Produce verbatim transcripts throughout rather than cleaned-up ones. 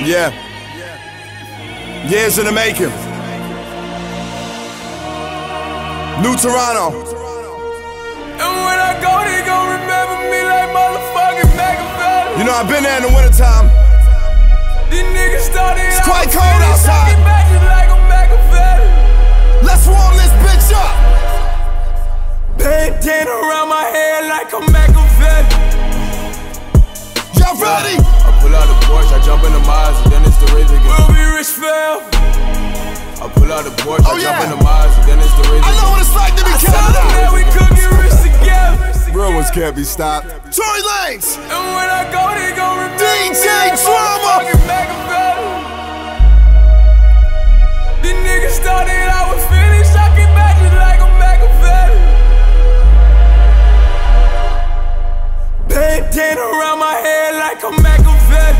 Yeah. Years in the making. New Toronto. And when I go, they gon' remember me like motherfucking Machiavelli. You know, I've been there in the wintertime. These niggas started It's quite cold outside. Like a Machiavelli. Let's warm this bitch up. Bandana around my head like a Machiavelli. Y'all ready? I pull out the Porsche, I jump in the Mazda, then it's the Razor again. We'll be rich forever. I pull out the Porsche, Oh, I yeah. jump in the Mazda, then it's the Razor I know again. what it's like to be I told them Canada. that we could get rich together. Real ones can't be stopped. Tory Lanez. And when I go, they gon' remember D J me like Drama. motherfucking Machiavelli. These niggas started out with Philly, shocking matches like a Machiavelli. Bandana around my head like a Machiavelli.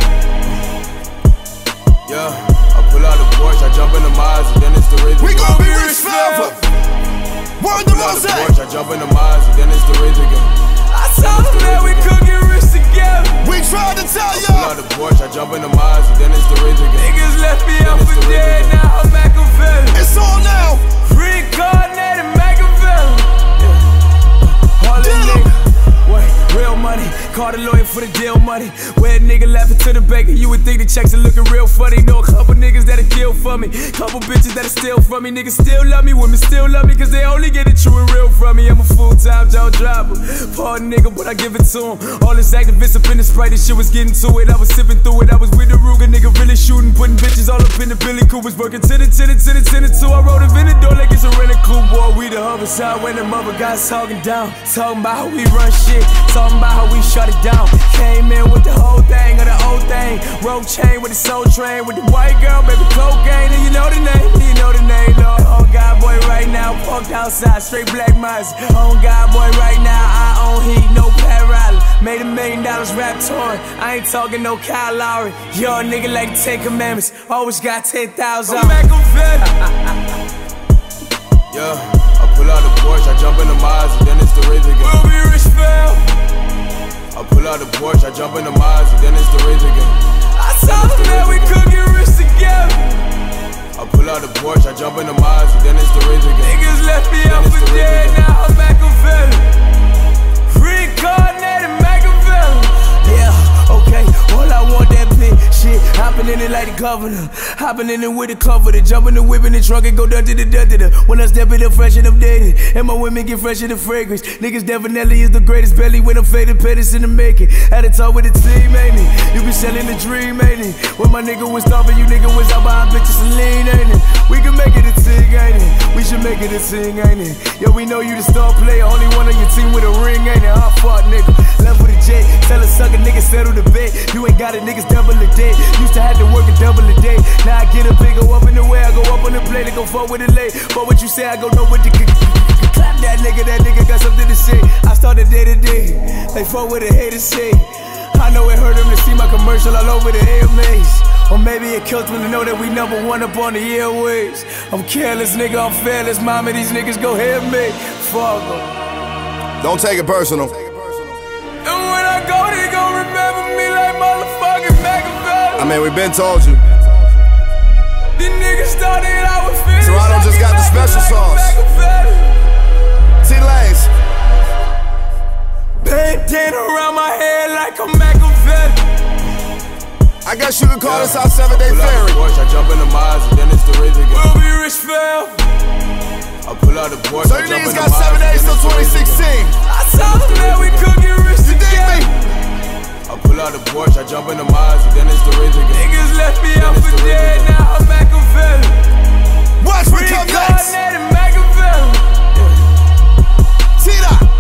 Yeah, I pull out the Porsche, I jump in the Mazda, then it's the Razor We again. gon' be rich forever. Word to Pull out the Mosaic. Porsche, I jump in the Mazda, then it's the Razor again. I told them that we could get rich together. We tried to tell Pull out y'all. the Porsche, I jump in the Mazda, then it's the Razor again. Niggas left me out Then it's for the Razor dead, again. now I'm Machiavelli. It's on now. Reincarnated Machiavelli. All Get in 'em. nigga. Wait, real money. Call the lawyer for the deal money. Where a nigga laughing to the baker, you would think the checks are looking real funny. Know a couple niggas that'll kill for me. Couple bitches that'll steal from me. Niggas still love me, women still love me, cause they only get it true and real from me. I'm a full-time job driver. Pardon nigga, but I give it to him. All this activists up in the Sprite, this shit was getting to it. I was sipping through it. I was with the Ruger, nigga really shooting, putting bitches all up in the Billy Coop. Was working to the, to the, to the, to the two. I rode a Venador like it's a rental cool, boy. We the homicide when the mother guys talking down. Talking about how we run shit. Talking about how we shut it down. Came in with the whole thing of the old thing. Rope chain with the soul train. With the white girl, baby cocaine. And you know the name, you know the name, Lord. On God boy right now, parked outside, straight black mice. On God boy right now, I own heat, no Pat Riley. Made a million dollars rap touring. I ain't talking no Kyle Lowry. Young nigga like the Ten Commandments. Always got ten thousand. I'm Machiavelli. Yeah, I pull out the Porsche, I jump in the Mazda, then it's the Razor again. We'll be rich forever. I pull out the Porsche, I jump in the Mazda, then it's the Razor again. I told them that we could get rich together. I pull out the Porsche, I jump in the Mazda, then it's the Razor again. Niggas left me Then out it's for the Razor dead, again. now I'm Machiavelli. Reincarnated Machiavelli. Yeah, okay, well I want that big shit. Hopping in it like the governor. Hopping in it with the comforter. Jumping the whip in the trunk and go down to the da da da. When I step it up fresh and updated. And my women get fresh in the fragrance. Niggas definitely is the greatest belly when I'm faded, pettis in the making. Had to talk with the team, ain't it? You been selling the dream, ain't it? When my nigga was starving, you nigga was out behind bitches and lean, ain't it? We can make it a thing, ain't it? We should make it a thing, ain't it? Yo, we know you the star player. Only one on your team with a ring, ain't it? I fought, nigga. Left with a J. Tell a sucker, nigga, settle the bet. You ain't got it, niggas double a day. Used to have to work a double a day. Now I get a big go up in the way. I go up on the plate and go fuck with it late. But what you say, I go know what the clap that nigga, that nigga got something to say. I started day to day. They fuck with a hater say. I know it hurt him to see my commercial all over the A M As. Or maybe it kills me to know that we number one up on the airwaves. I'm careless, nigga, I'm fearless. Mama, these niggas go hit me. Fuck them. Don't take it personal. And when I go, they gon' remember me like motherfucking Machiavelli. I mean, we been told you. These niggas started out with Philly. Toronto just got the special sauce. T Lanez. Bandana around my head like a Machiavelli. I guess you could call Yeah. this our seven day I pull out ferry. the Porsche, I jump in the Mazda, then it's the Razor again. We'll be rich forever. I pull out the Porsche, So I you jump in niggas the got Mazda, seven days then till it's the twenty Razor again. sixteen. I told them that we could get rich You dig together. me? I pull out the Porsche, I jump in the Mazda, then it's the Razor again. Niggas left me Then out it's for the Razor dead, again. now I'm Machiavelli. Watch what come next. Reincarnated Machiavelli. T-Dot.